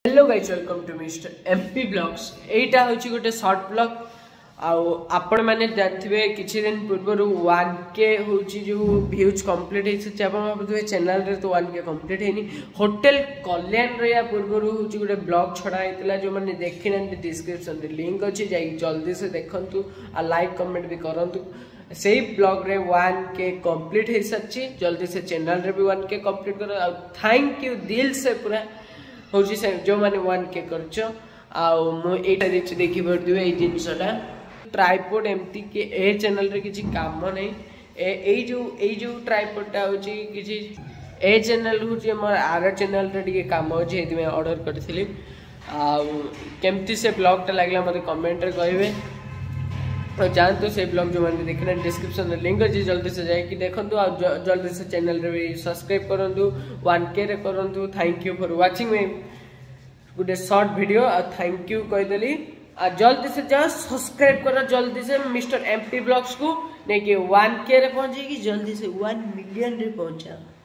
Hello guys, welcome to mister MP blogs. एटा होची गोटे शॉर्ट ब्लॉग। आपण मैंने जानथिबे किछि दिन पूर्व 1K होची जो व्यूज कंप्लीट हे से आपण भाबुवे चैनल रे तो 1K कंप्लीट हेनी। होटल कल्याण रे या पूर्व होची गोटे ब्लॉग छडा हेतला जो माने देखिनंती डिस्क्रिप्शन रे लिंक अछि, जाई जल्दी से देखंतु आ लाइक कमेंट भी करंतु। से ब्लॉग रे 1K कंप्लीट हे सच्ची, जल्दी से चैनल रे भी 1K कंप्लीट करो। आ थैंक यू दिल से पूरा होची से जो माने 1K करछ। आ मो एटा देखि परदिवे ए जिंसटा ट्राइपॉड एमती के ए चैनल रे किछि काम नै। ए जो ट्राइपॉडटा होची किछि ए चैनल होची हमर आर चैनल रे ଟିକେ काम होची, हेति में ऑर्डर करथिली। आ केमती से ब्लॉगटा लागला मते कमेंट रे कहबे। तो जानतो से ब्लॉग जो मैंने देखना डिस्क्रिप्शन में लिंक अच्छी, जल्दी से जाकि देखंतु। आ जल्दी से चैनल रे भी सब्सक्राइब करंतु, 1K रे करंतु। थैंक यू फॉर वाचिंग मी गुड शॉर्ट वीडियो। आ थैंक यू कह देली। आ जल्दी से जा सब्सक्राइब करो जल्दी से मिस्टर एमपी ब्लॉग्स को, नहीं कि 1K रे पहुंचेगी, जल्दी से 1 मिलियन रे पहुंचा।